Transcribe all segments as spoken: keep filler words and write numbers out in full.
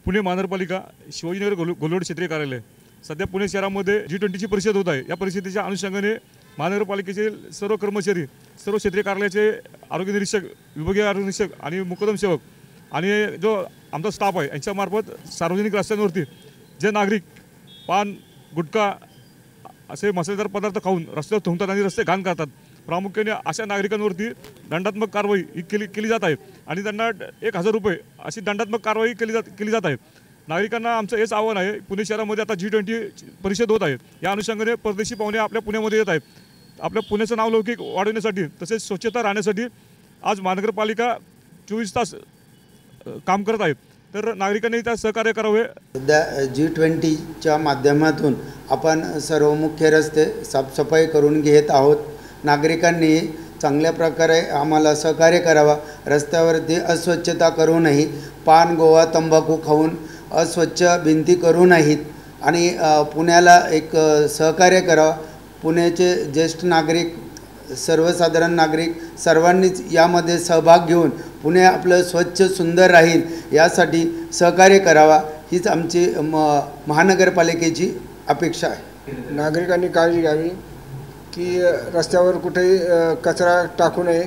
पुणे महानगरपालिका शिवाजीनगर गोल गोलवड क्षेत्रीय कार्यालय सध्या पुणे शहरामध्ये जी ट्वेंटीची परिषद होत आहे। या परिषदेच्या अनुषंगाने महानगरपालिकेचे सर्व कर्मचारी, सर्व क्षेत्रीय कार्यालयाचे आरोग्य निरीक्षक, विभागीय आरोग्य निरीक्षक आणि मुकदम सेवक आणि जो आमचा स्टाफ आहे यांच्यामार्फत सार्वजनिक रस्त्यांवरती जे नागरिक पान, गुटखा असे मसालेदार पदार्थ खाऊन रस्त्यावर थुंकतात आणि रस्ते घाण करतात, प्रामुख्याने अशा नागरिकांवरती दंडात्मक कारवाई ही केली केली जात आहे आणि त्यांना एक हजार रुपये अशी दंडात्मक कारवाई केली जात केली जात आहे। नागरिकांना आमचं हेच आव्हान आहे, पुणे शहरामध्ये आता जी ट्वेंटी परिषद होत आहे, या अनुषंगाने परदेशी पाहुणे आपल्या पुण्यामध्ये येत आहेत। आपल्या पुण्याचं नाव लौकिक वाढवण्यासाठी तसेच स्वच्छता राहण्यासाठी आज महानगरपालिका चोवीस तास काम करत आहे, तर नागरिकांनी त्या सहकार्य करावे। सध्या जी ट्वेंटीच्या माध्यमातून आपण सर्व मुख्य रस्ते साफसफाई करून घेत आहोत। नागरिकांनी चांगल्या प्रकारे आम्हाला सहकार्य करावा। रस्त्यावरती अस्वच्छता करू नये, पान, गोवा, तंबाखू खाऊन अस्वच्छ भिंती करू नाहीत आणि पुण्याला एक सहकार्य करावा। पुण्याचे ज्येष्ठ नागरिक, सर्वसाधारण नागरिक सर्वांनीच यामध्ये सहभाग घेऊन पुणे आपलं स्वच्छ सुंदर राहील यासाठी सहकार्य करावा, हीच आमची महानगरपालिकेची अपेक्षा आहे। नागरिकांनी काळजी घ्यावी की रस्त्यावर कुठेही कचरा टाकू नये।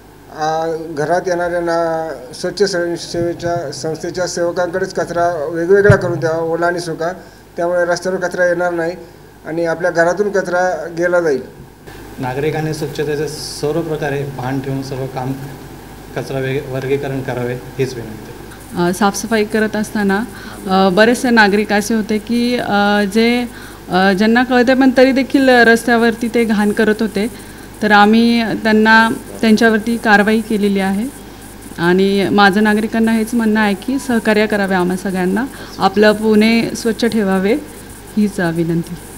घरात येणाऱ्या ना स्वच्छ सेवेच्या संस्थेच्या सेवकांकडेच कचरा वेगवेगळा करून द्यावा, ओला आणि सुका, त्यामुळे रस्त्यावर कचरा येणार नाही आणि आपल्या घरातून कचरा गेला जाईल। नागरिकांनी स्वच्छतेचे सर्व प्रकारे भान ठेवून सर्व काम कचरा वेग वर्गीकरण करावे हीच विनंती। साफसफाई करत असताना बरेचसे नागरिक असे होते की जे ज्यांना कळते पण तरी देखील रस्त्यावरती ते घाण करत होते, तर आम्ही त्यांना त्यांच्यावरती कारवाई केलेली आहे आणि माझं नागरिकांना हेच म्हणणं आहे की सहकार्य करावे आम्हा सगळ्यांना, आपलं पुणे स्वच्छ ठेवावे हीच विनंती।